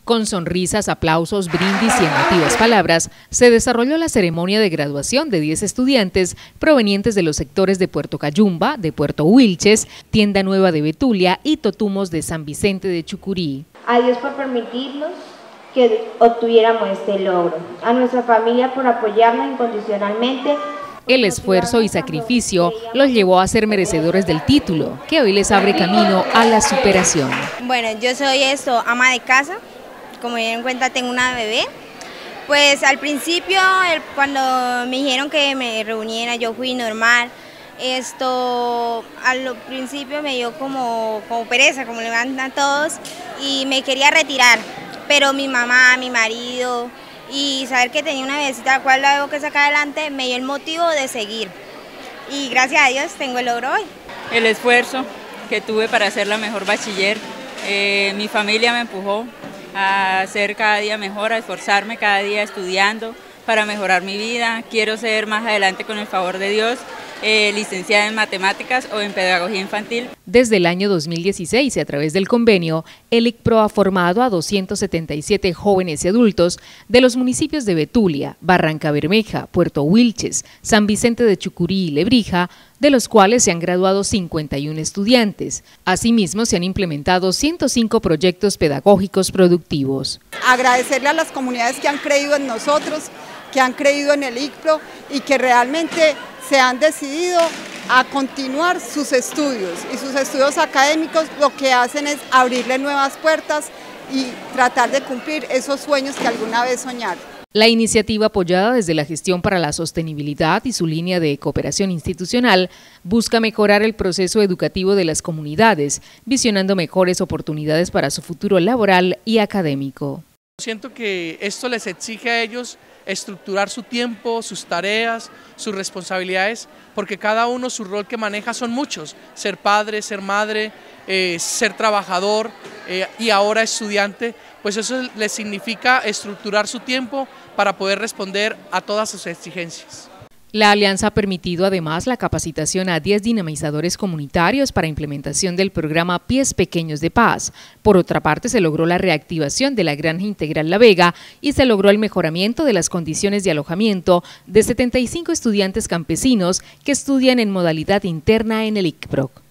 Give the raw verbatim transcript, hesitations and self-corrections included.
Con sonrisas, aplausos, brindis y emotivas palabras, se desarrolló la ceremonia de graduación de diez estudiantes provenientes de los sectores de Puerto Cayumba, de Puerto Wilches, Tienda Nueva de Betulia y Totumos de San Vicente de Chucurí. A Dios por permitirnos que obtuviéramos este logro, a nuestra familia por apoyarnos incondicionalmente. El esfuerzo y sacrificio los llevó a ser merecedores del título, que hoy les abre camino a la superación. Bueno, yo soy esto, ama de casa. Como dieron cuenta, tengo una bebé. Pues al principio, el, cuando me dijeron que me reuniera, yo fui normal. Esto, al principio me dio como, como pereza, como le van a todos, y me quería retirar. Pero mi mamá, mi marido, y saber que tenía una bebecita la cual la debo que sacar adelante, me dio el motivo de seguir. Y gracias a Dios tengo el logro hoy. El esfuerzo que tuve para ser la mejor bachiller, eh, mi familia me empujó a ser cada día mejor, a esforzarme cada día estudiando para mejorar mi vida. Quiero ser más adelante, con el favor de Dios, eh, licenciada en matemáticas o en pedagogía infantil. Desde el año dos mil dieciséis y a través del convenio, el ICPRO ha formado a doscientos setenta y siete jóvenes y adultos de los municipios de Betulia, Barranca Bermeja, Puerto Wilches, San Vicente de Chucurí y Lebrija, de los cuales se han graduado cincuenta y uno estudiantes. Asimismo, se han implementado ciento cinco proyectos pedagógicos productivos. Agradecerle a las comunidades que han creído en nosotros, que han creído en el ICPRO y que realmente se han decidido a continuar sus estudios, y sus estudios académicos lo que hacen es abrirle nuevas puertas y tratar de cumplir esos sueños que alguna vez soñaron. La iniciativa, apoyada desde la Gestión para la Sostenibilidad y su línea de cooperación institucional, busca mejorar el proceso educativo de las comunidades, visionando mejores oportunidades para su futuro laboral y académico. Siento que esto les exige a ellos estructurar su tiempo, sus tareas, sus responsabilidades, porque cada uno su rol que maneja son muchos: ser padre, ser madre, eh, ser trabajador eh, y ahora estudiante. Pues eso les significa estructurar su tiempo para poder responder a todas sus exigencias. La alianza ha permitido además la capacitación a diez dinamizadores comunitarios para implementación del programa Pies Pequeños de Paz. Por otra parte, se logró la reactivación de la Granja Integral La Vega y se logró el mejoramiento de las condiciones de alojamiento de setenta y cinco estudiantes campesinos que estudian en modalidad interna en el ICPRO.